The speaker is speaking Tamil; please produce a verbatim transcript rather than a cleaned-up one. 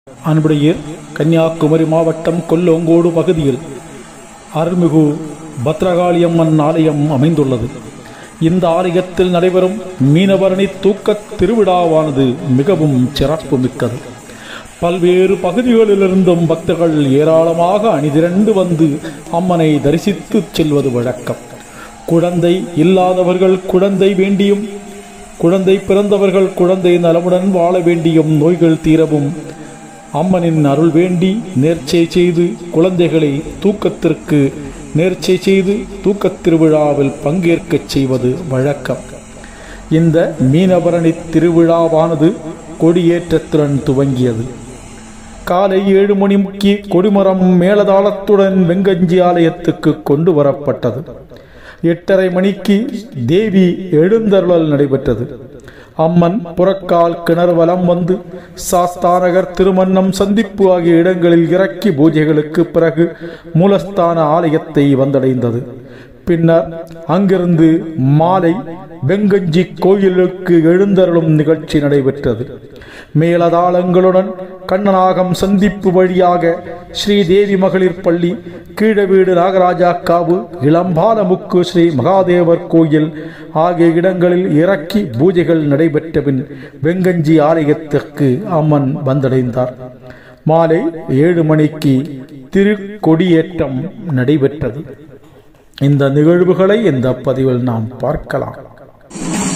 அன்புடைய கன்னியாகுமரி மாவட்டம் கொல்லோங்கோடு பகுதியில் அருள்மிகு பத்ரகாளியம்மன் ஆலயம் அமைந்துள்ளது. இந்த ஆலயத்தில் நடைபெறும் மீனவரணி தூக்க திருவிழாவானது மிகவும் சிறப்பு மிக்கது. பல்வேறு பகுதிகளிலிருந்தும் பக்தர்கள் ஏராளமாக அணிதிரண்டு வந்து அம்மனை தரிசித்து செல்வது வழக்கம். குழந்தை இல்லாதவர்கள் குழந்தை வேண்டியும், குழந்தை பிறந்தவர்கள் குழந்தை நலமுடன் வாழ வேண்டியும், நோய்கள் தீரவும் அம்மனின் அருள் வேண்டி நேர்ச்சை செய்து குழந்தைகளை தூக்கத்திற்கு நேர்ச்சை செய்து தூக்கத் திருவிழாவில் பங்கேற்கச் செய்வது வழக்கம். இந்த மீனவரணி திருவிழாவானது கொடியேற்றத்துடன் துவங்கியது. காலை ஏழு மணிக்கு கொடிமரம் மேலதாளத்துடன் வெங்கஞ்சி ஆலயத்துக்கு கொண்டு வரப்பட்டது. எட்டரை மணிக்கு தேவி எழுந்தருளல் நடைபெற்றது. அம்மன் புறக்கால் கிணறு வலம் வந்து சாஸ்தாநகர், திருமன்னம், சந்திப்பு ஆகிய இடங்களில் இறக்கி பூஜைகளுக்கு பிறகு மூலஸ்தான ஆலயத்தை வந்தடைந்தது. பின்னர் அங்கிருந்து மாலை வெங்கஞ்சி கோயிலுக்கு எழுந்தருளும் நிகழ்ச்சி நடைபெற்றது. மேலதாளங்களுடன் கண்ணநாகம் சந்திப்பு வழியாக ஸ்ரீதேவி மகளிர் பள்ளி, கீழவீடு நாகராஜா காவு, இளம்பாலமுக்கு ஸ்ரீ மகாதேவர் கோயில் ஆகிய இடங்களில் இறக்கி பூஜைகள் நடைபெற்ற பின் வெங்கஞ்சி ஆலயத்திற்கு அம்மன் வந்தடைந்தார். மாலை ஏழு மணிக்கு திருக்கொடியேற்றம் நடைபெற்றது. இந்த நிகழ்வுகளை இந்த பதிவில் நாம் பார்க்கலாம்.